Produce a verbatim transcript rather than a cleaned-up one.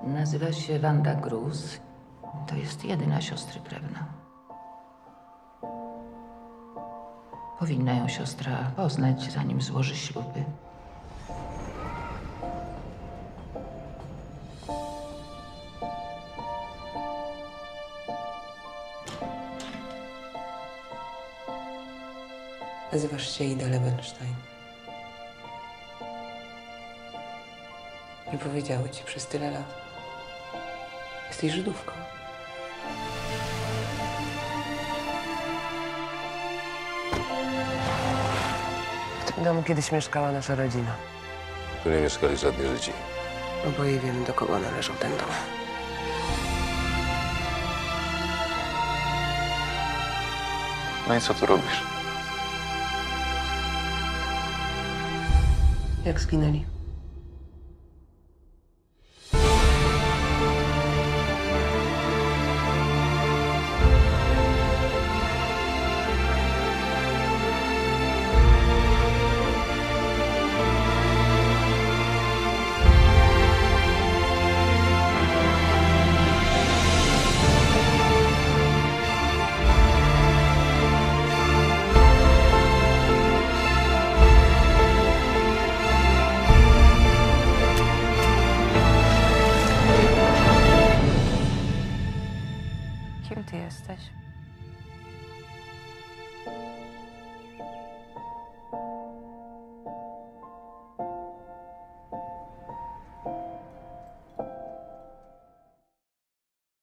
Nazywa się Wanda Gruz. To jest jedyna siostry krewna. Powinna ją siostra poznać, zanim złoży śluby. Nazywasz się Ida Lewenstein. Nie powiedziały ci przez tyle lat. Jesteś Żydówką. W tym domu kiedyś mieszkała nasza rodzina. Tu nie mieszkali żadni Żydzi. Oboje wiemy, do kogo należał ten dom. No i co tu robisz? Jak zginęli? Kim ty jesteś?